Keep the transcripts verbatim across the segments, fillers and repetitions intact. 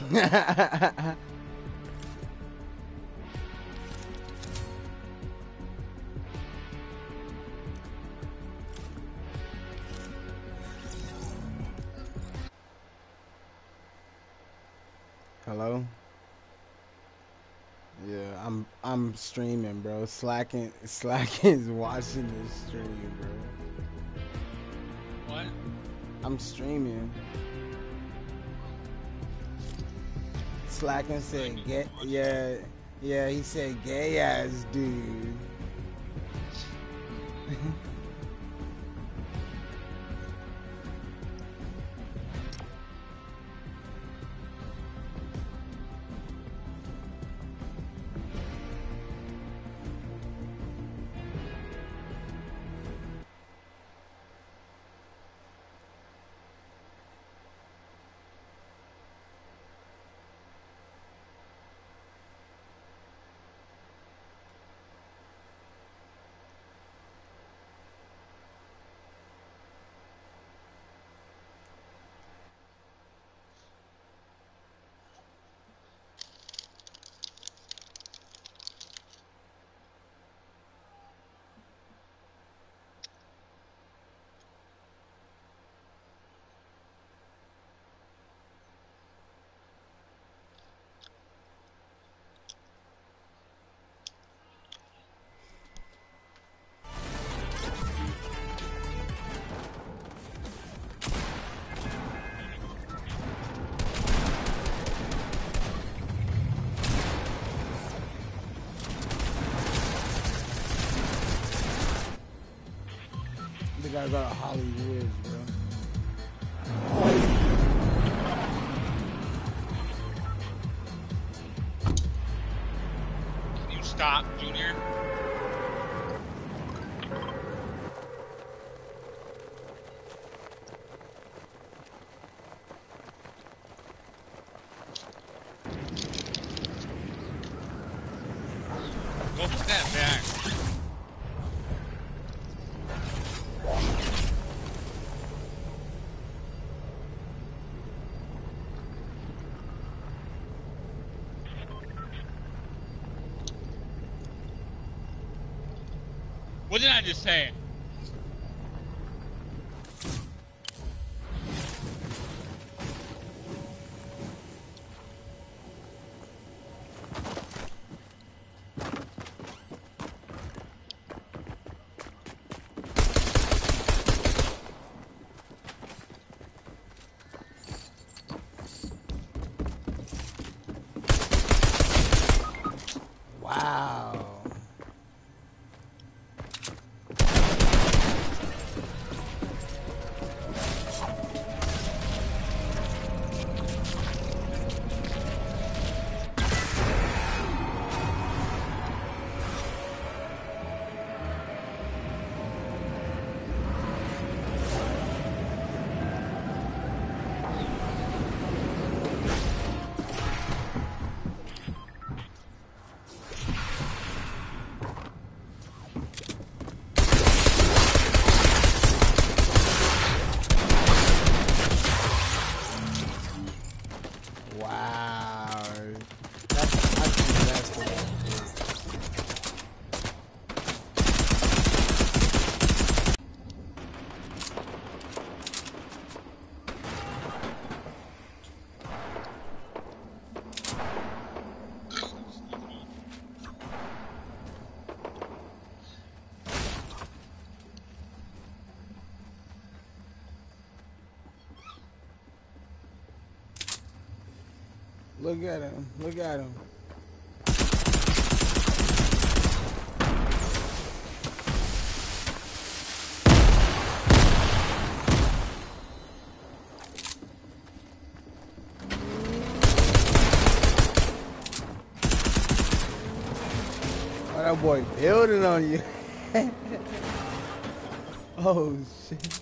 Hello? Yeah, I'm I'm streaming, bro. Slacking Slacking is watching this stream, bro. What? I'm streaming. Slacking said get yeah yeah he said gay ass dude. The guy got a Hollywood, bro. Can you stop, Junior? Go step back. What did I just say? Wow. Wow. That's, I think that's what it Look at him. Look at him. Oh, that boy building on you. Oh, shit.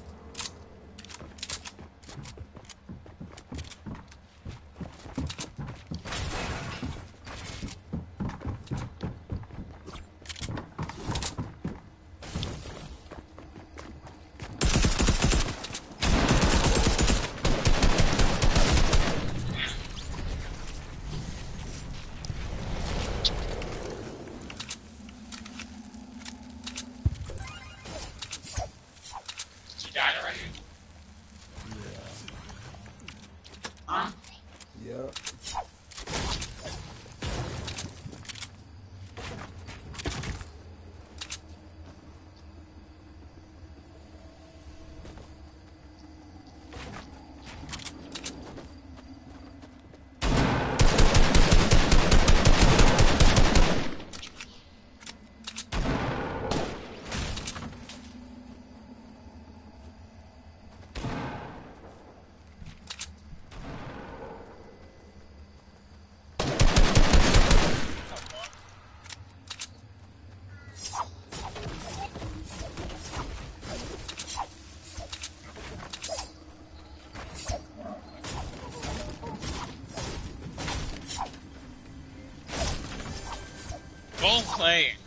Don't play it.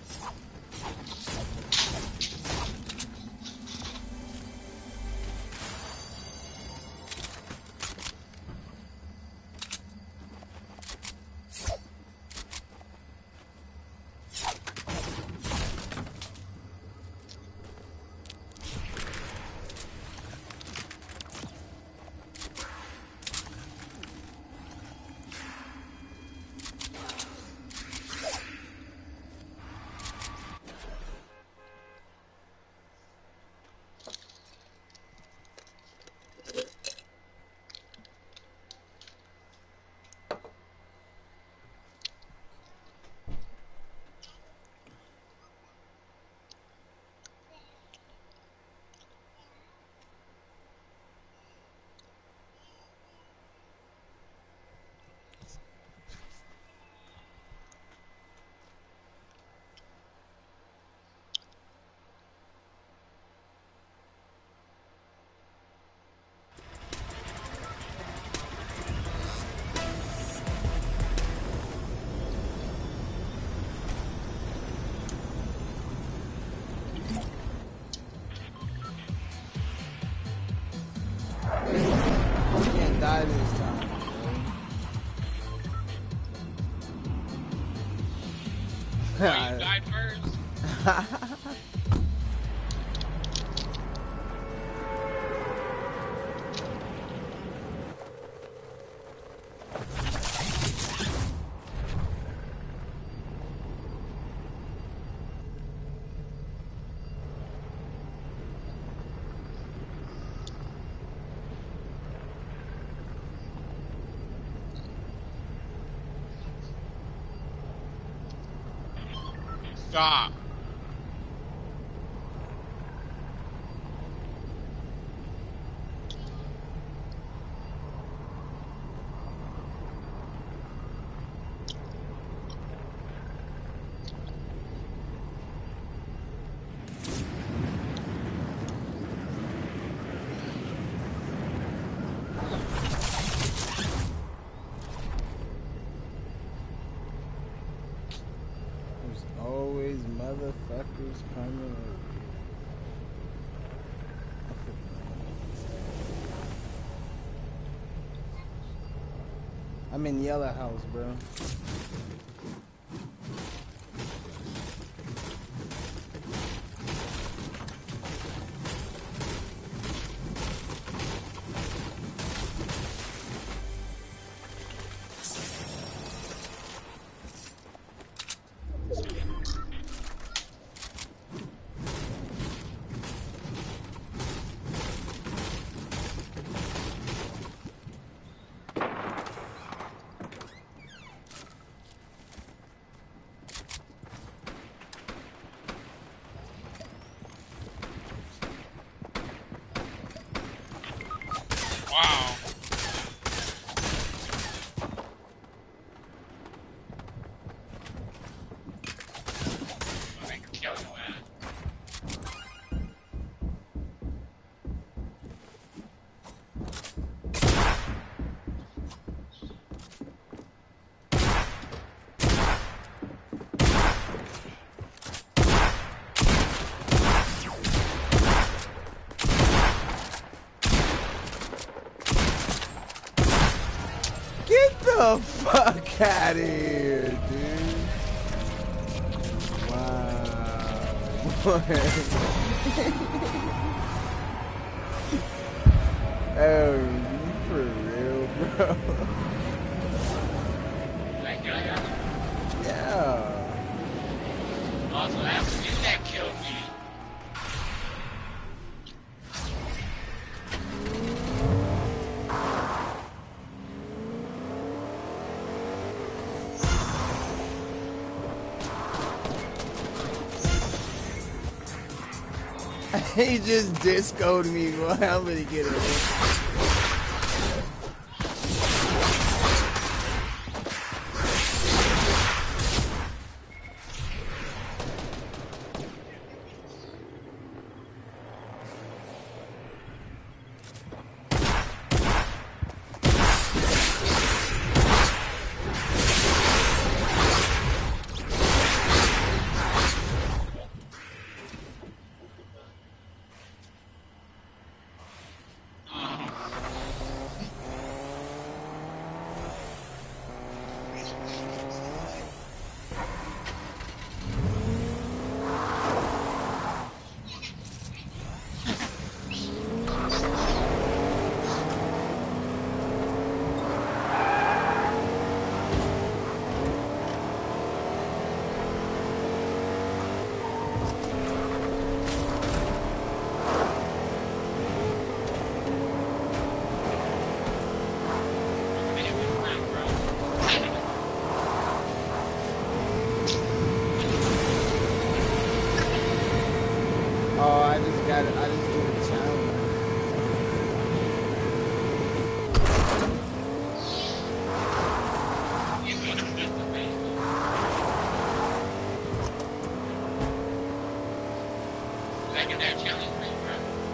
Can't die this time, bro. Oh, you died first? Stop. There's always motherfuckers coming over. I'm in Yellow House, bro. Wow. I can kill you, man. Get the fuck out of here, dude. Wow. Oh, you for real, bro? That guy. Yeah. Also, that's you that killed me. He just discoed me, boy. I'm gonna get it. I just got it. I just did a challenge. You gonna flip the man. Like in that challenge, man, bro.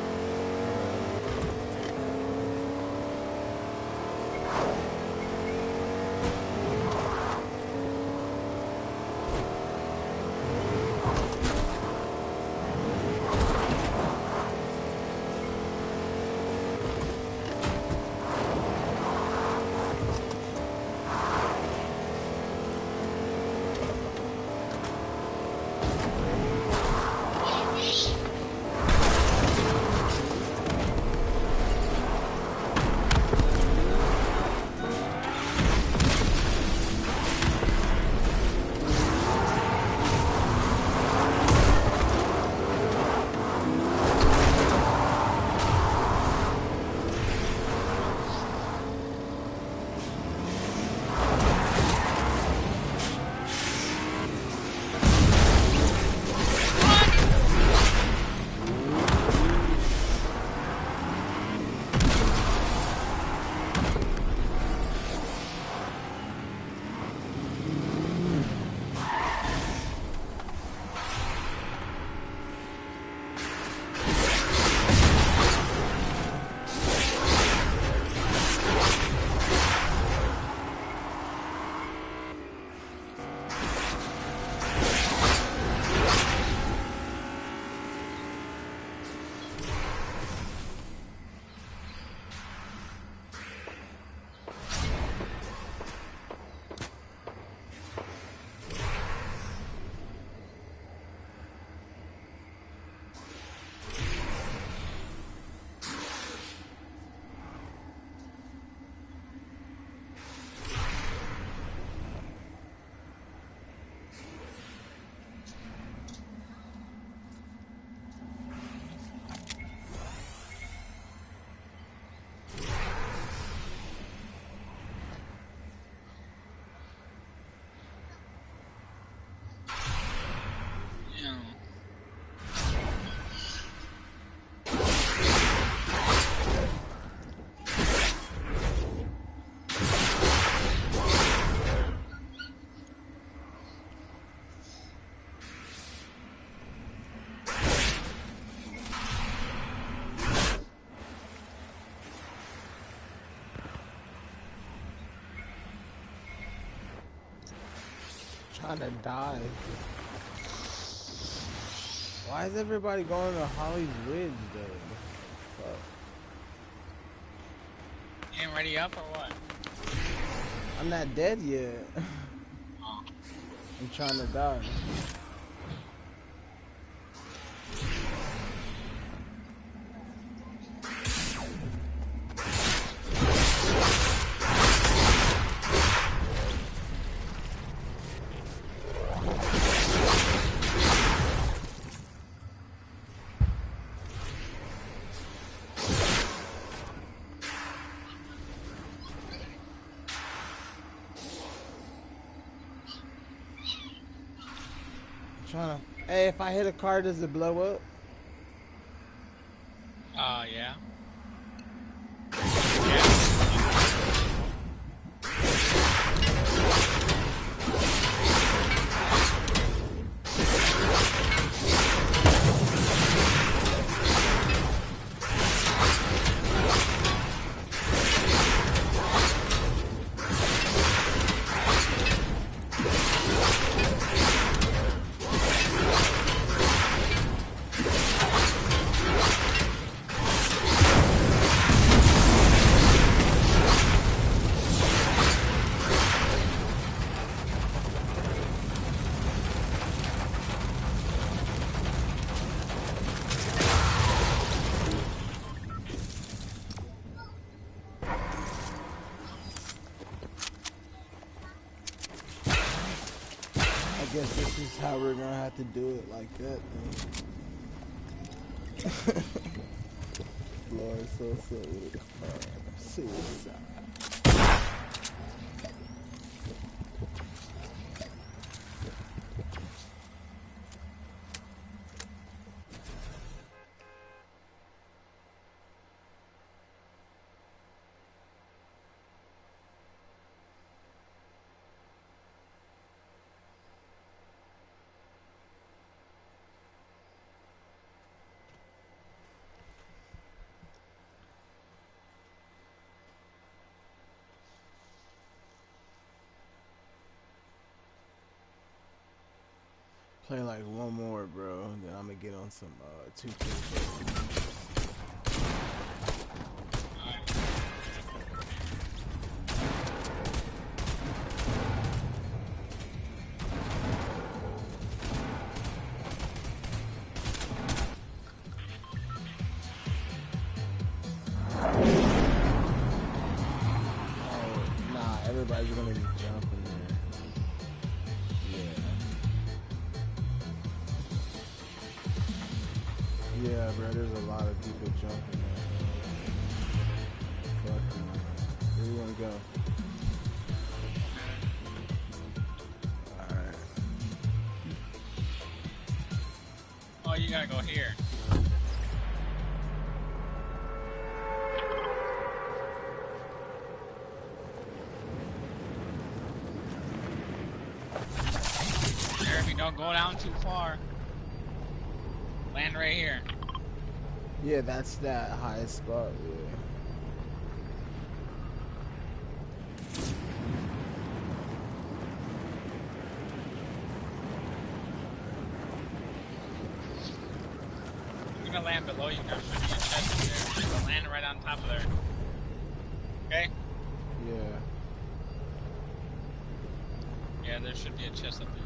Trying to die. Why is everybody going to Holly's Ridge though? Fuck. You ain't ready up or what? I'm not dead yet. Oh. I'm trying to die. Trying to. Hey, if I hit a car, does it blow up? Uh, yeah. I guess this is how we're gonna have to do it like that then. Lord, so so with a car. Suicide. Play like one more, bro. Then I'm gonna get on some uh, two K. Everybody's gonna be jumping there. Yeah. Yeah, bro, there's a lot of people jumping there. Fuck them. Where you wanna go? Alright. Oh, you gotta go here. Don't go down too far. Land right here. Yeah, that's that highest spot, yeah. You're gonna land below you. There should be a chest there. You're gonna land right on top of there. Okay? Yeah. Yeah, there should be a chest up there.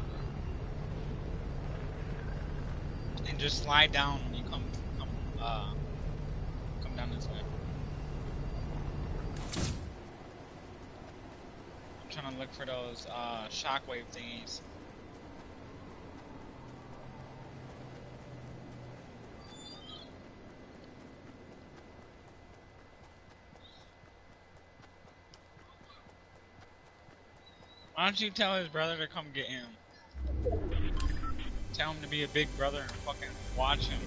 And just slide down when you come, come, uh, come down this way. I'm trying to look for those uh, shockwave thingies. Why don't you tell his brother to come get him? Tell him to be a big brother and fucking watch him.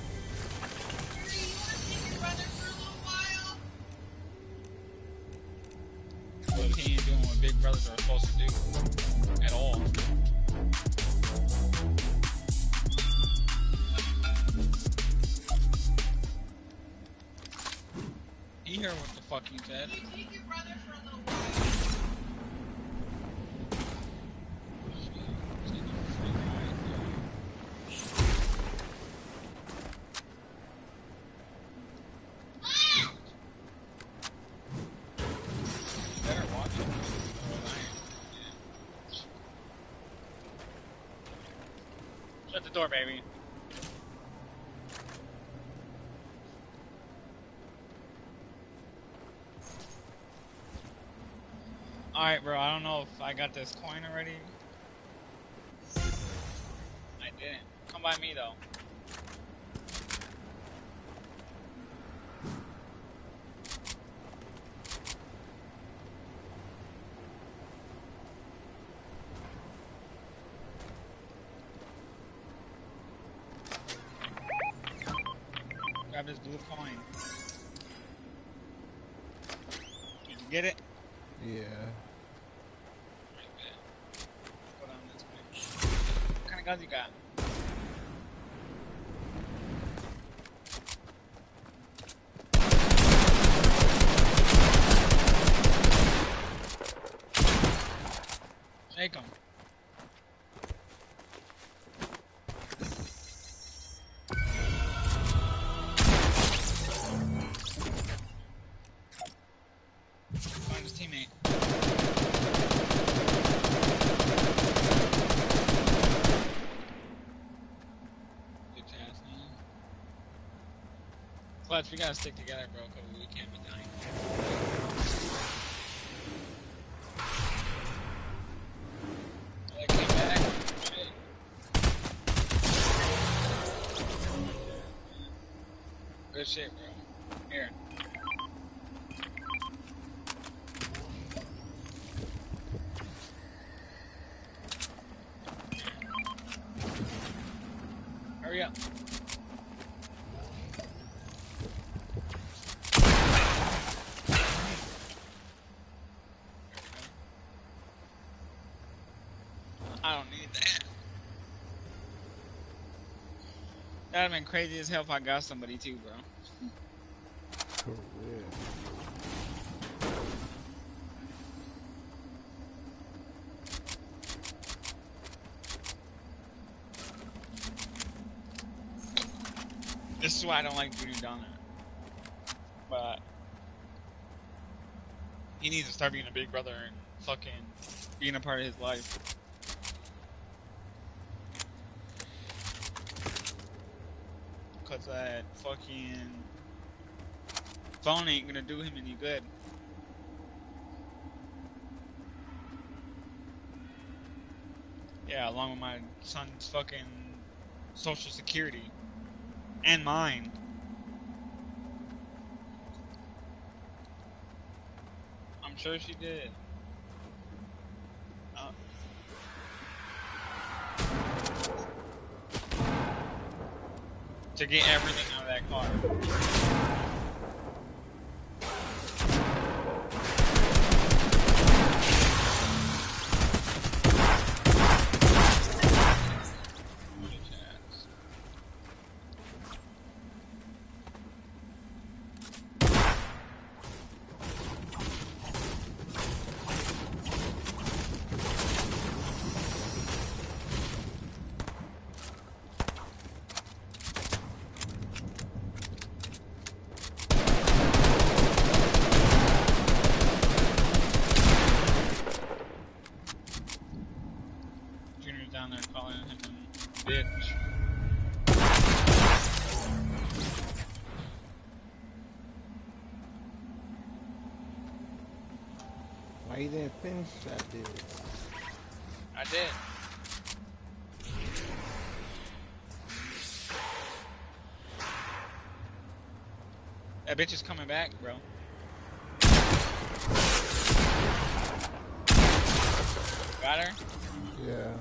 But he ain't doing what big brothers are supposed to do at all. He heard what the fuck he said. Take your brother for a little while. Shut the door, baby. Alright, bro, I don't know if I got this coin already. I didn't. Come by me, though. Grab this blue coin. Did you get it? Yeah. Right there. Go down this way. What kind of guns you got? Shake 'em. Find his teammate. Good chance, man. Clutch, we gotta stick together, bro, because we can't be dying. Good shit, bro. Here. Hurry up. I don't need that. That'd have been crazy as hell if I got somebody too, bro. Cool, yeah. This is why I don't like Voodoo down there. But he needs to start being a big brother and fucking being a part of his life. Cause that fucking phone ain't gonna do him any good. Yeah, along with my son's fucking social security. And mine. I'm sure she did. Uh, to get everything out of that car. Down there calling him a bitch. Why you didn't finish that bitch? I did. That bitch is coming back, bro. Got her? Yeah.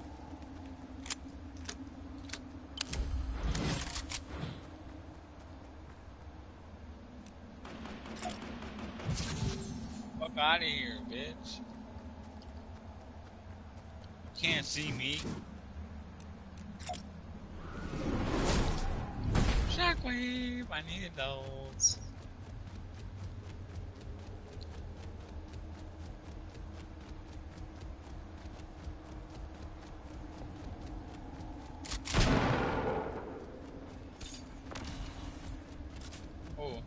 Fuck out of here, bitch. You can't see me. Shockwave, I needed those. Oh.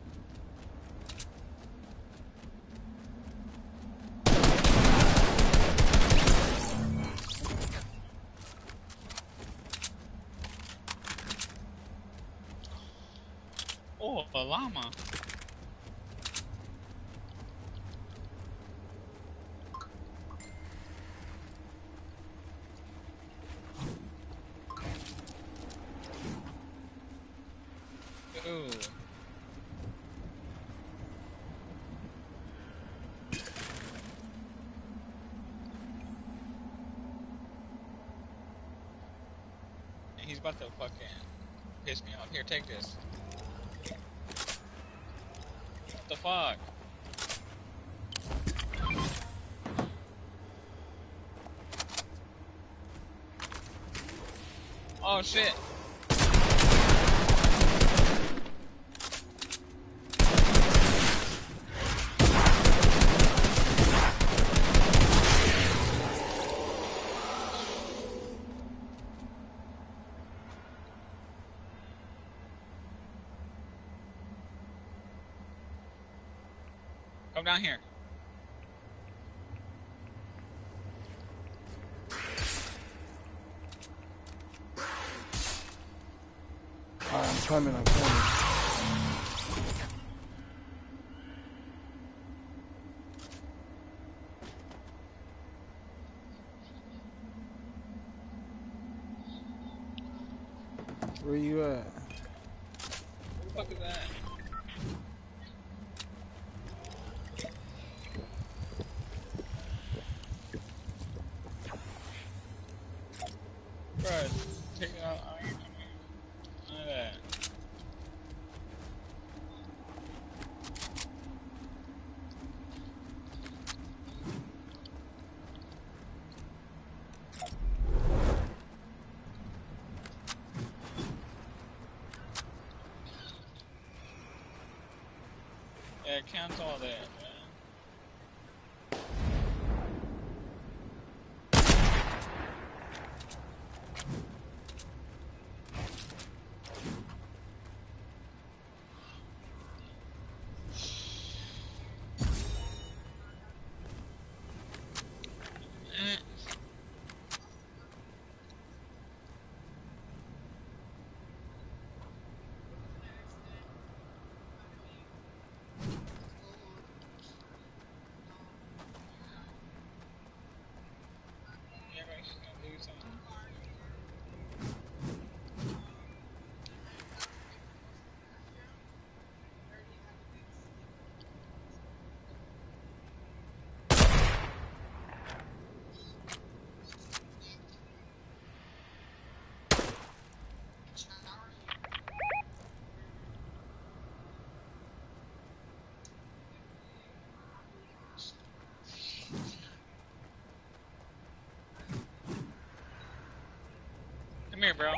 Oh, a llama. Ooh. He's about to fucking piss me off. Here, take this. What the fuck? Oh shit. Come down here. Alright, I'm coming, I'm coming. Where you at? Who the fuck is that? Bro, take it out. I mean, none of that. Yeah, count all that, man. here, bro.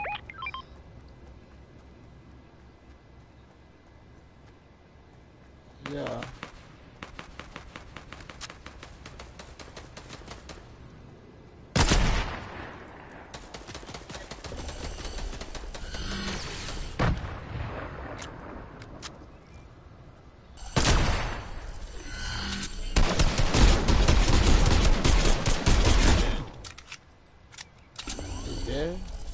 Yeah. Yeah.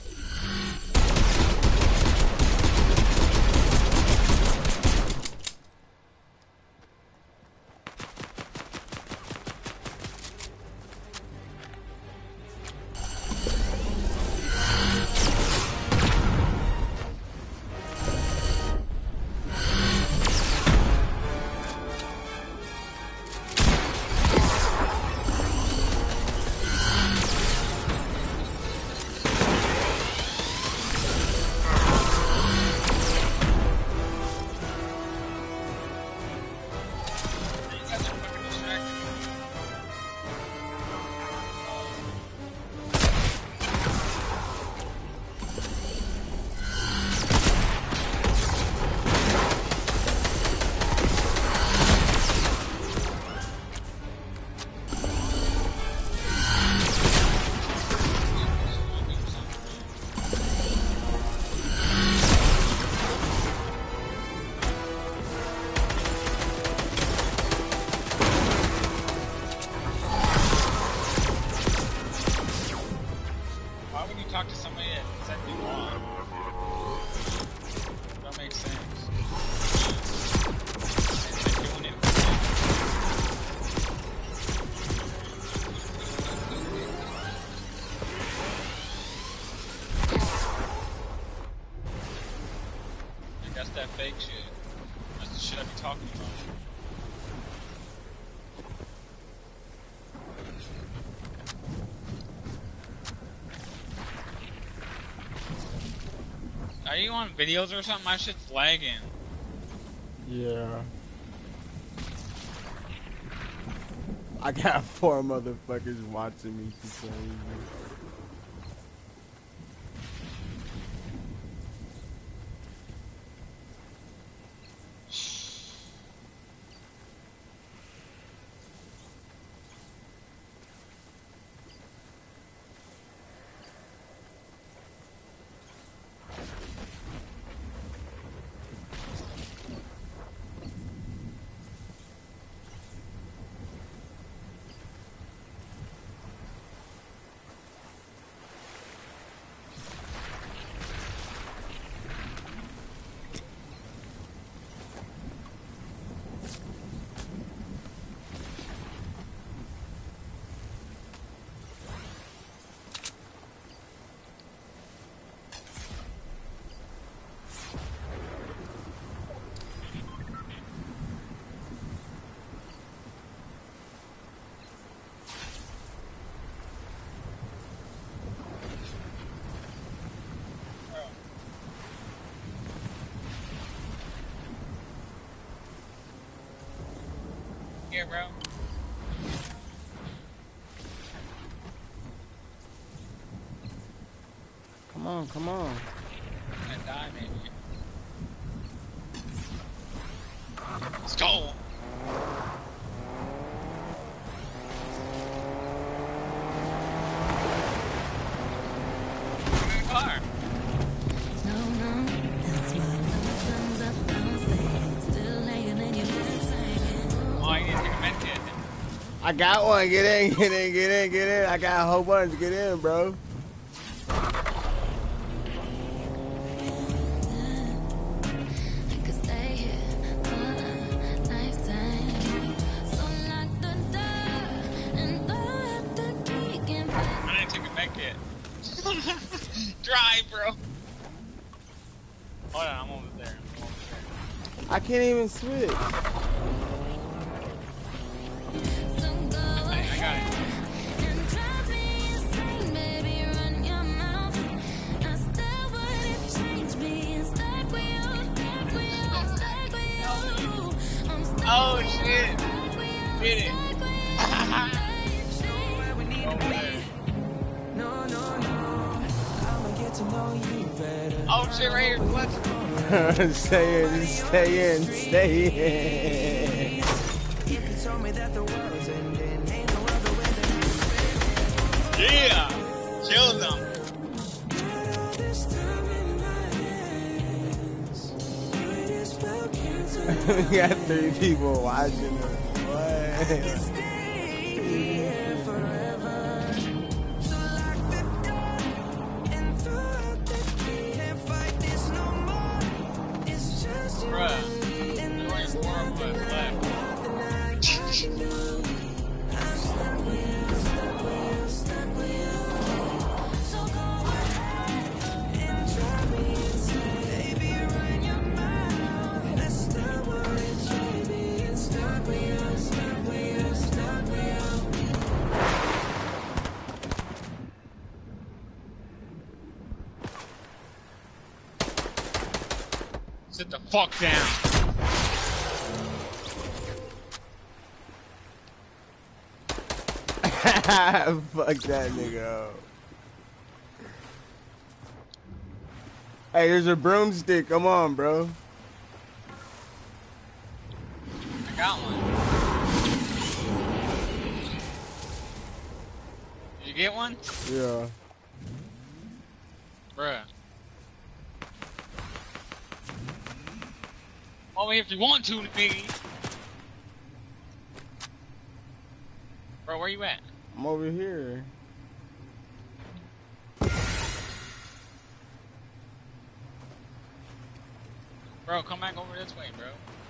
You guys are fucking distracted. Why would you talk to somebody that said you wrong? That makes sense. And they're doing it. Like, that's that fake shit. That's the shit I be talking about. Are you on videos or something? My shit's lagging. Yeah. I got four motherfuckers watching me for some reason. Here, bro. Come on, come on. I'm gonna die, maybe. Let's go! Get in the car. No, no, that's why when the sun's up, I'll stay still laying in your bed saying, Oh, I need to take a med kit. I got one. Get in, get in, get in, get in. I got a whole bunch. Get in, bro. I could stay here for a lifetime. So lock the door and throw out the key and I need to take a med kit. Drive, bro. Hold on, I'm over there. I'm over there. I can't even switch. so go I, I got it. and drive me insane, baby, run your mouth. I still wouldn't change being stuck with you, stuck with you, stuck with you. I'm stuck Oh, with you, shit. stuck with you, Did it. stuck with you. Where we need to be. No, no, no. I'ma get to know Shit right here, clutch. Stay in, stay in, stay in. Yeah! Kill them. We got three people watching us. What? Bruh. There ain't four of us left. Sit the fuck down. Fuck that nigga up. Hey, there's a broomstick. Come on, bro. I got one. Did you get one? Yeah. Bruh. Only if you want to, nigga. Bro, where you at? I'm over here. Bro, come back over this way, bro.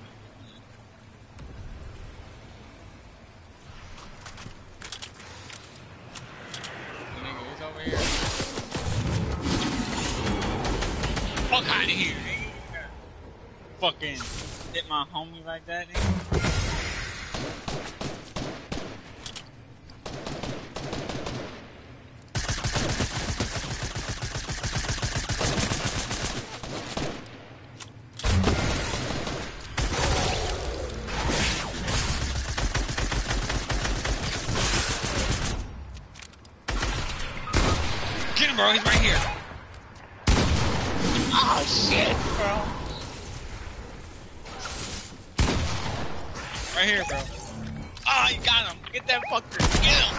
Nigga, it's over here. Fuck out of here, nigga. Fucking hit my homie like that, nigga. Get him, bro. He's right here. Oh, shit, bro. Right here, bro. Ah, oh, you got him. Get that fucker. Get him.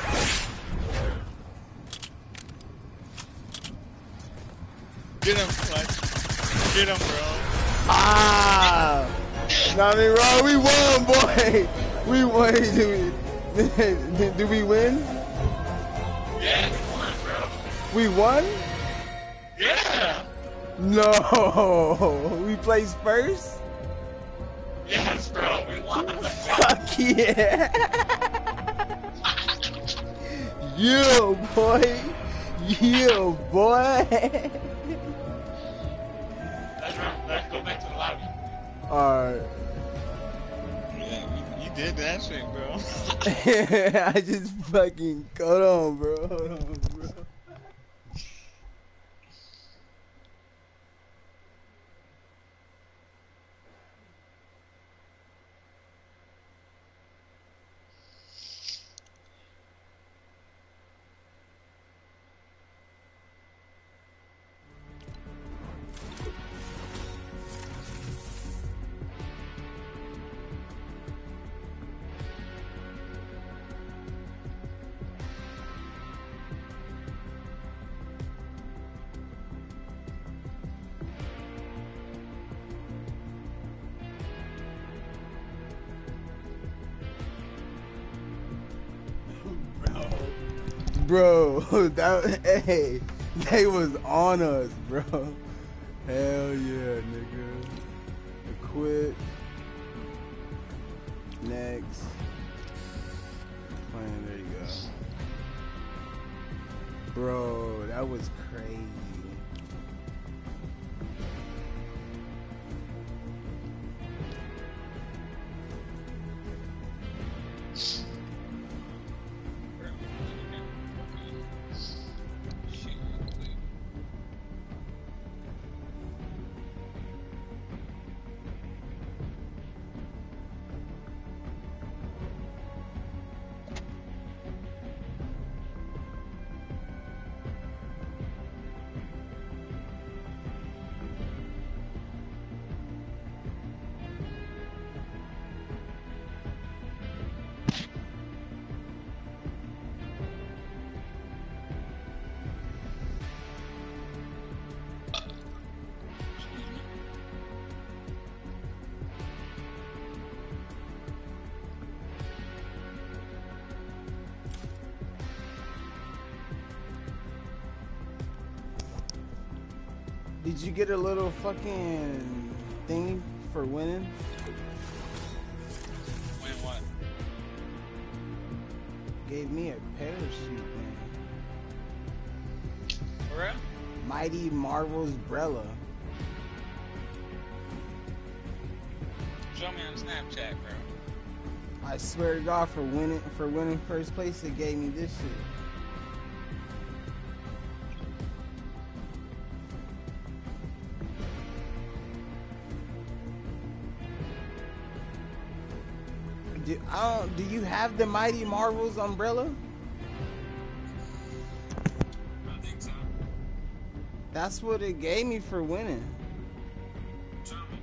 Get him, Clutch. Get him, bro. Ah! Nah, I mean, bro, we won, boy. We won. Do we, did we win? Yeah, we won, bro. We won? Yeah. No. We placed first? Yes, bro. We won. Fuck yeah. Yeah, boy. Yeah, boy. Let's, let's go back to the lobby. Alright. Yeah, you, you did that shit, bro. I just fucking, hold on, bro. Hold on, bro. Bro, that, hey, they was on us, bro. Hell yeah, nigga. Quit. Next. Plan, there you go. Bro, that was crazy. Did you get a little fucking thingy for winning? Win what? Gave me a parachute, man. For real? Mighty Marvel's Brella. Show me on Snapchat, bro. I swear to God, for winning for winning first place, they gave me this shit. Do, I don't, do you have the Mighty Marvel's umbrella? I think so. That's what it gave me for winning. Show me.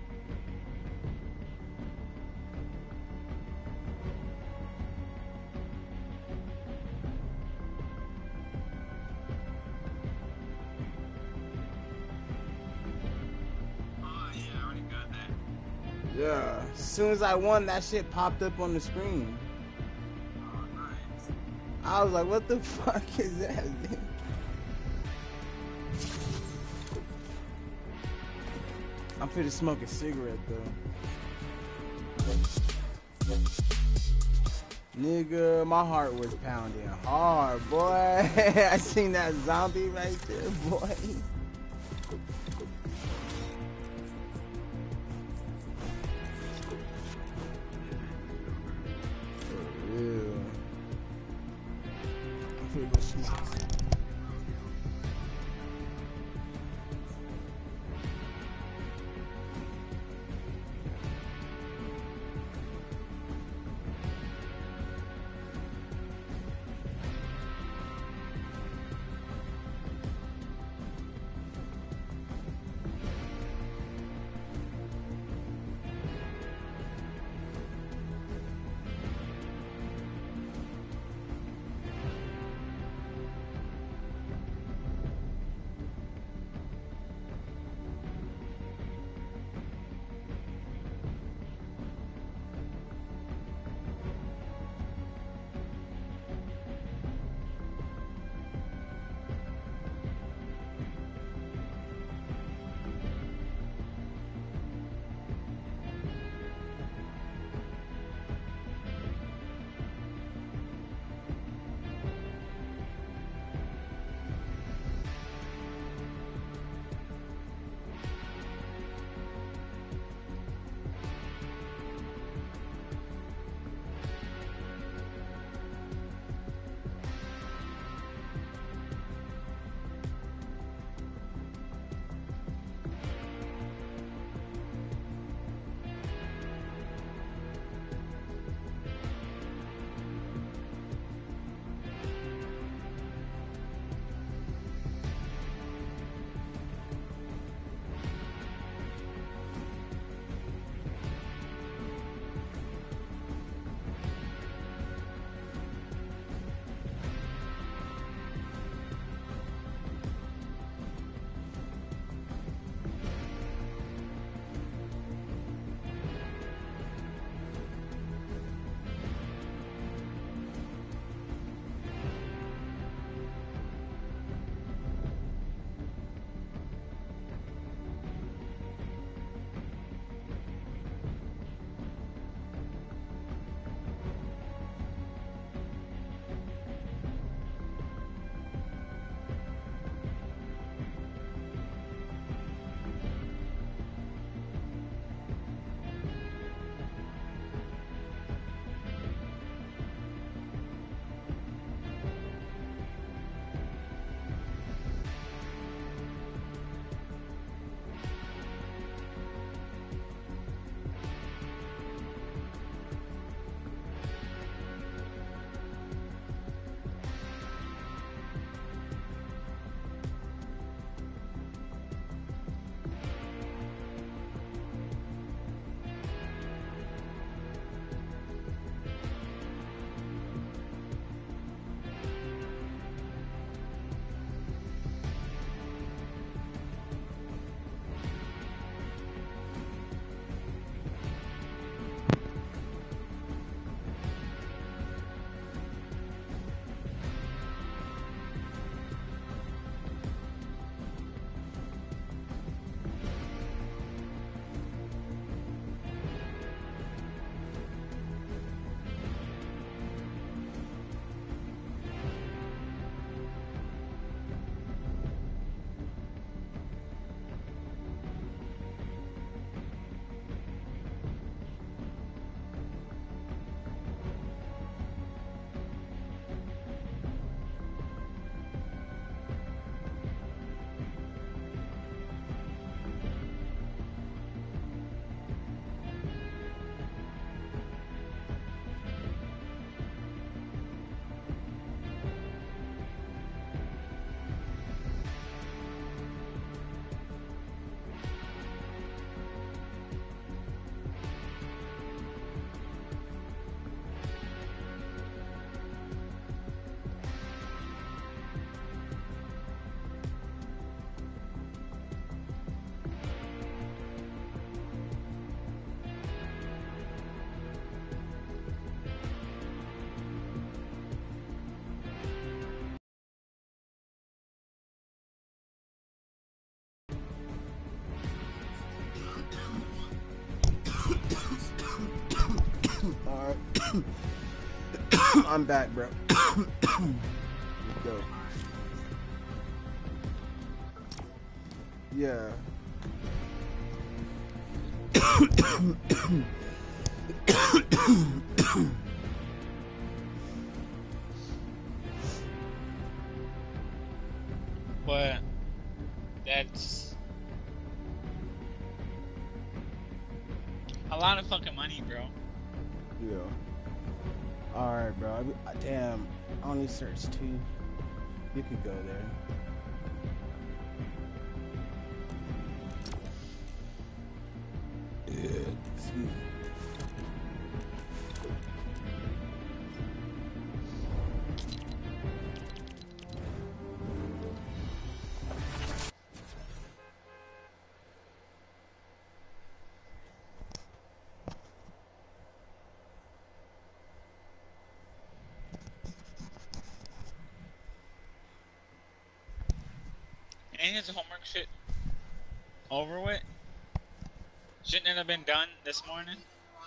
Oh, yeah, I already got that. Yeah. As soon as I won, that shit popped up on the screen. Oh, nice. I was like, what the fuck is that? I'm finna smoke a cigarette though. Nigga, my heart was pounding hard, boy. I seen that zombie right there, boy. For real. I'm finna go smoke. I'm back, bro. Let's go. Yeah. But that's a lot of fucking money, bro. Yeah. Alright, bro. I be- Damn. I only searched two. You could go there. Excuse me. Ain't his homework shit over with? Shouldn't it have been done this morning?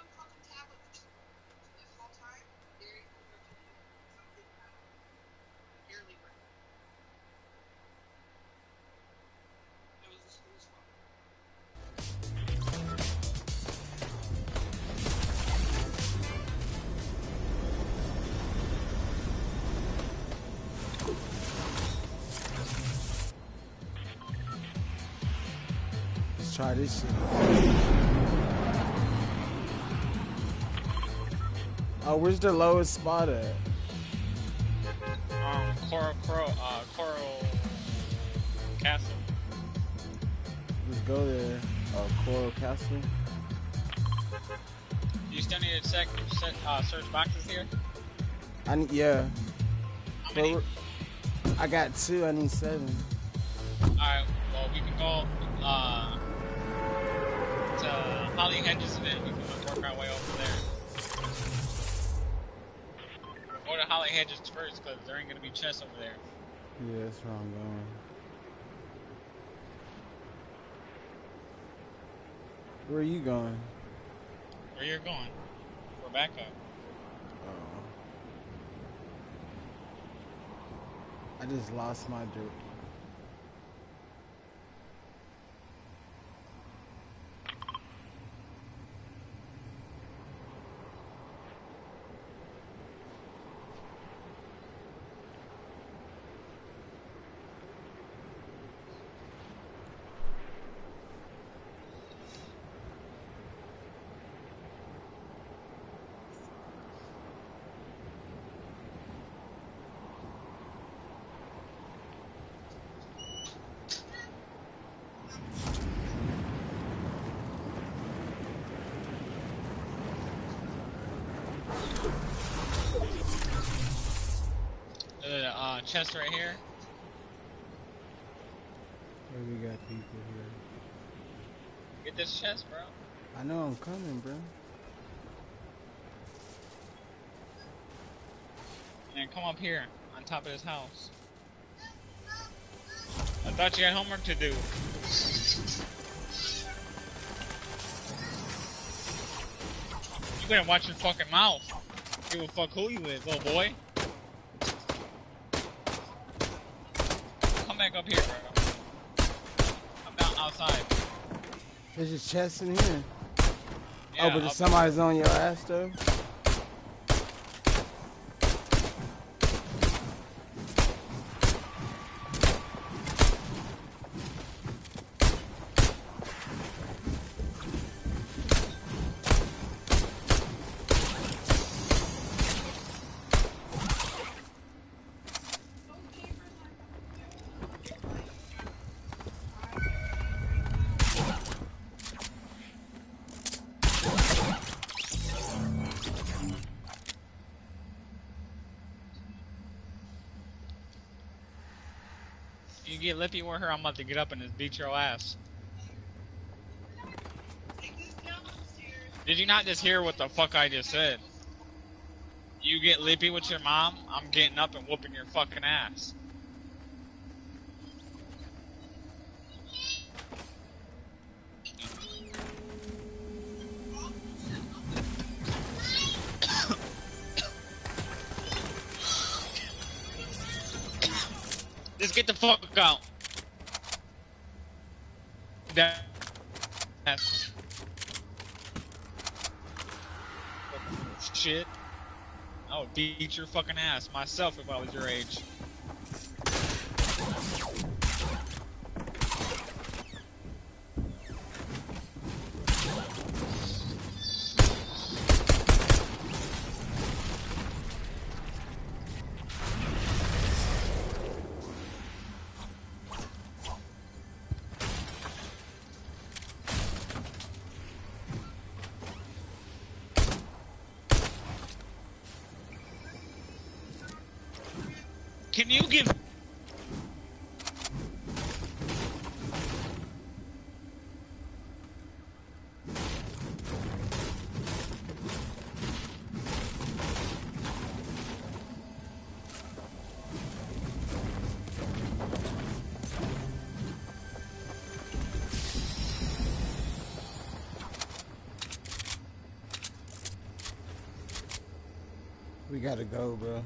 Let's try this shit. Oh, where's the lowest spot at? Um, Coral, Coral, uh, Coral Castle. Let's go there. Oh, Coral Castle. You still need to check, set, uh, search boxes here? I need, yeah. How But many? we're- I got two. I need seven. Alright, well, we can go, uh, to Holly Hedges and then we can work our way over there. Go to Holly Hedges first, because there ain't gonna be chests over there. Yeah, that's where I'm going. Where are you going? Where you're going? We're back up. Oh. I just lost my drip. The uh, chest right here. Where we got people here. Get this chest, bro. I know I'm coming, bro. And come up here, on top of this house. I thought you had homework to do. You better watch your fucking mouth. Give a fuck who you is, little boy. Come back up here, bro. Come down outside. There's just chests in here. Yeah, Oh, but if up- somebody's on your ass, though. You get lippy with her, I'm about to get up and just beat your ass. Did you not just hear what the fuck I just said? You get lippy with your mom, I'm getting up and whooping your fucking ass. Just get the fuck out. That. That's shit. I would beat your fucking ass myself if I was your age. Can you give We gotta go, bro.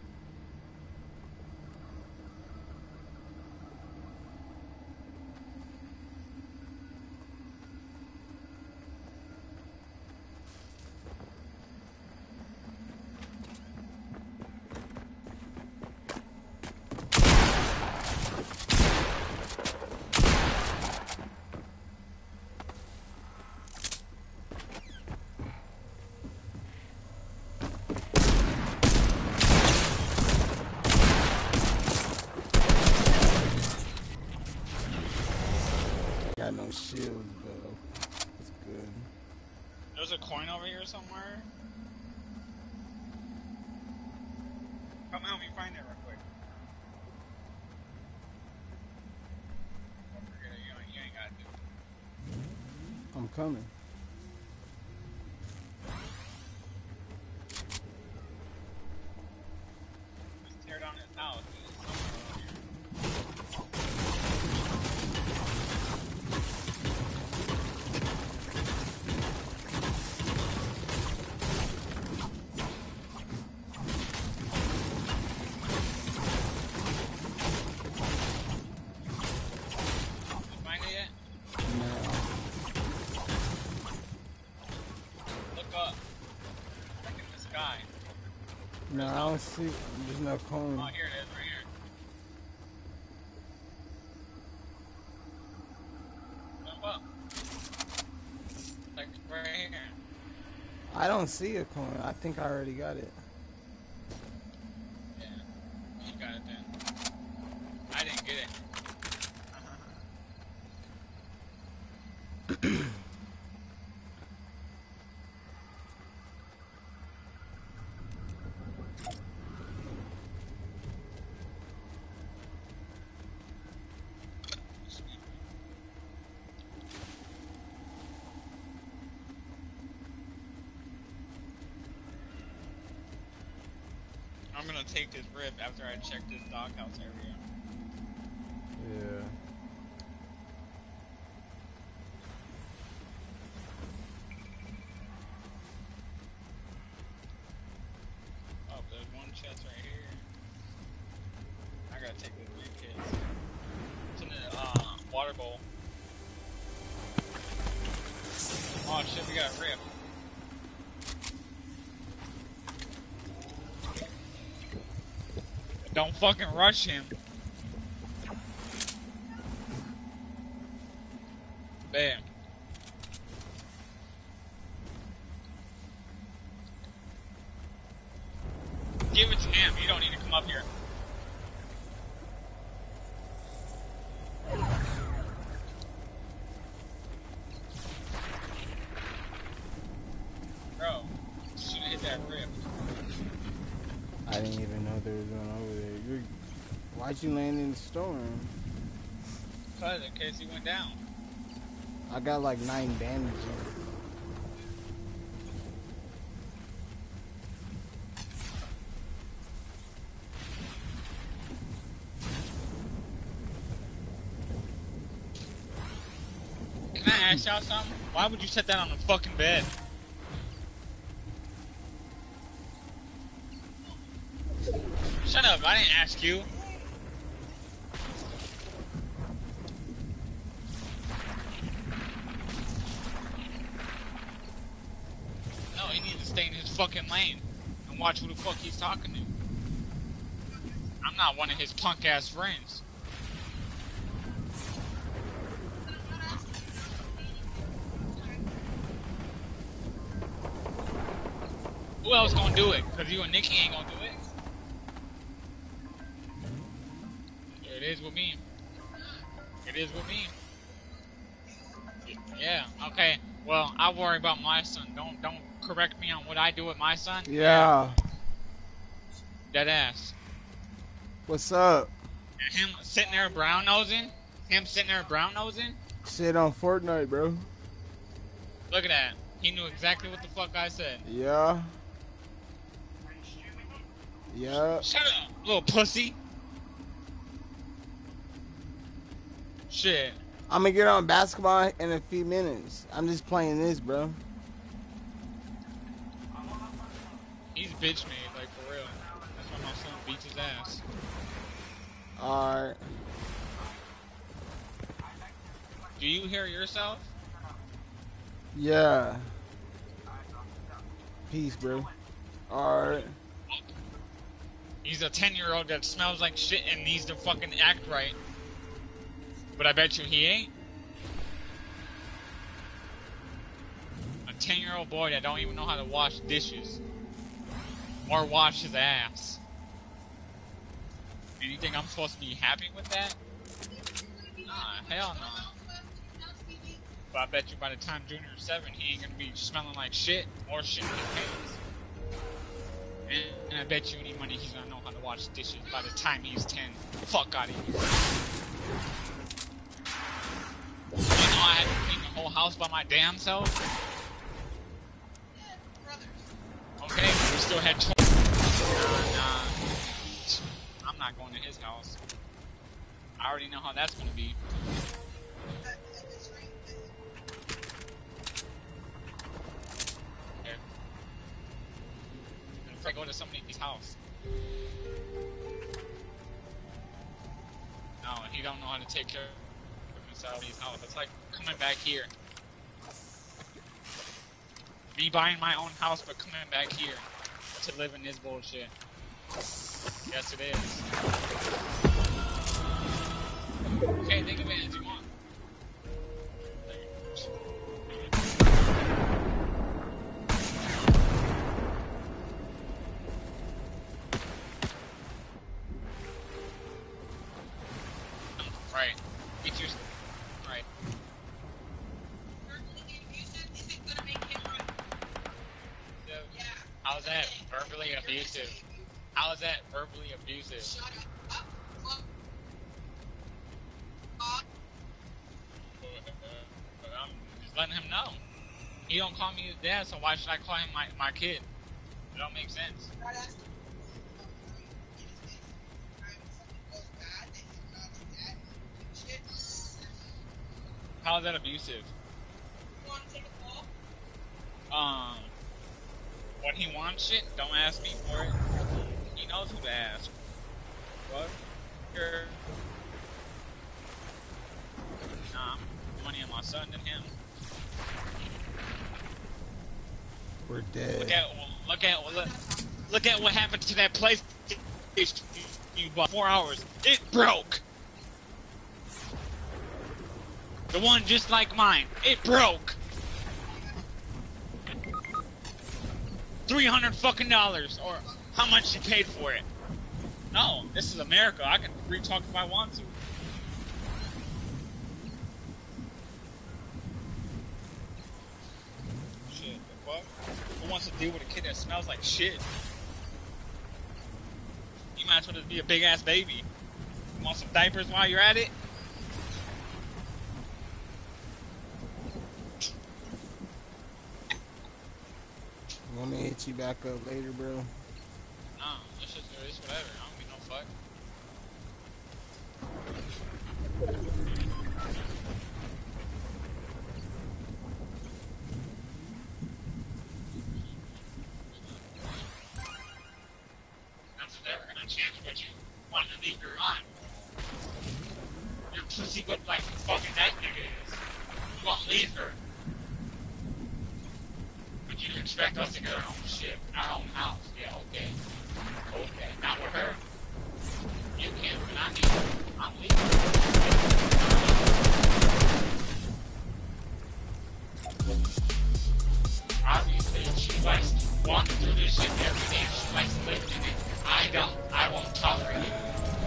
Got no shield, bro. That's good. There's a coin over here somewhere. Come help me find it real quick. Don't forget it, you ain't, you ain't got to do it. I'm coming. Just tear down his house. It's somewhere over here. You find it yet? No. Look up. Look in the sky. No, I don't see. There's no coin. Oh, here it is, right here. Jump up. Like, right here. I don't see a coin. I think I already got it. Yeah. You got it then. I didn't get it. I'm gonna take this rip after I check this doghouse area. Yeah. Oh, there's one chest right here. I gotta take this big kid. It's in the uh, water bowl. Oh shit, we got a rip. Don't fucking rush him. Bam. Give it to him. You don't need to come up here. Bro, should have hit that rip. I didn't even know there was one over there. You're, why'd you land in the storm? Cause in case he went down. I got like nine damage. Can I ask y'all something? Why would you set that on the fucking bed? Shut up, I didn't ask you. he needs to stay in his fucking lane and watch who the fuck he's talking to. I'm not one of his punk ass friends. Who else gonna do it? Cause you and Nikki ain't gonna do it. It is with me. It is with me. Yeah. Okay. Well, I worry about my son. Don't don't correct me on what I do with my son. Yeah. Dead ass. What's up? And him sitting there brown nosing. Him sitting there brown nosing. Shit on Fortnite, bro. Look at that. He knew exactly what the fuck I said. Yeah. Yeah. Shut up, little pussy. Shit. I'm gonna get on basketball in a few minutes. I'm just playing this, bro. He's bitch made, like for real. That's why my son beats his ass. Alright. Do you hear yourself? Yeah. Peace, bro. Alright. He's a ten year old that smells like shit and needs to fucking act right. But I bet you he ain't. A ten year old boy that don't even know how to wash dishes. Or wash his ass. And you think I'm supposed to be happy with that? Nah, hell no. But I bet you by the time Junior's seven, he ain't gonna be smelling like shit or shit in his pants. And, and I bet you any money he's gonna know how to wash dishes by the time he's ten. Fuck out of here. You know I had to clean the whole house by my damn self? Okay, but we still had chores. Nah, nah. I'm not going to his house. I already know how that's gonna be. Okay. If I go to somebody's house. No, he don't know how to take care of himself in his house. It's like coming back here. Me buying my own house, but coming back here to live in this bullshit. Yes, it is. Okay, think of it as you want. Right. Get your... Right. How's that verbally abusive? How is that verbally abusive? I'm just letting him know. He don't call me his dad, so why should I call him my, my kid? It don't make sense. How is that abusive? Um, when he wants shit, don't ask me for it. He knows who to ask. What? Sure. Nah, I'm money on my son than him. We're dead. Look at look at look, look at what happened to that place you bought four hours. It broke. The one just like mine. It broke. Three hundred fucking dollars, or how much you paid for it? No, this is America. I can re-talk if I want to. Shit, the fuck? Who wants to deal with a kid that smells like shit? You might as well just be a big ass baby. You want some diapers while you're at it? Want me to hit you back up later, bro? No, let's just do this, whatever. I don't give no fuck. Nothing's ever gonna change what you want to leave your mind. Your pussy look like fucking that nigga is. You won't leave her. But you can expect us to get our own shit, our own house. Yeah, okay. Okay, not with her. You can't, but I need her. I'm leaving. Obviously, she likes wants to do this shit every day. She likes lifting it. I don't. I won't tolerate it.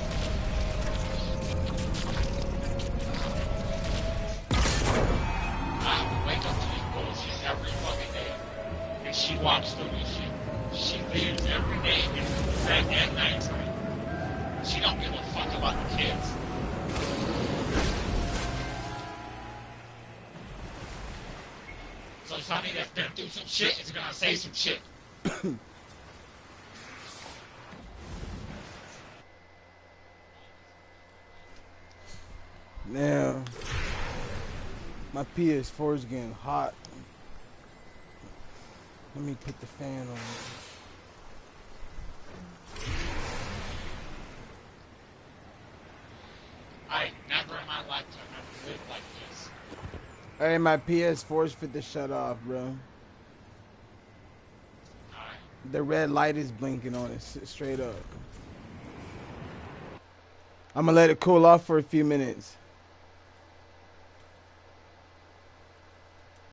I will wake up to this bullshit every fucking day. And she walks through this shit. She leaves every day and comes back at night time. She don't give a fuck about the kids. So somebody that's gonna do some shit is gonna say some shit. Now, my P S four is getting hot. Let me put the fan on. I never in my lifetime ever lived like this. Hey, my P S four is fit to shut off, bro. Alright. The red light is blinking on it, s- straight up. I'm gonna let it cool off for a few minutes.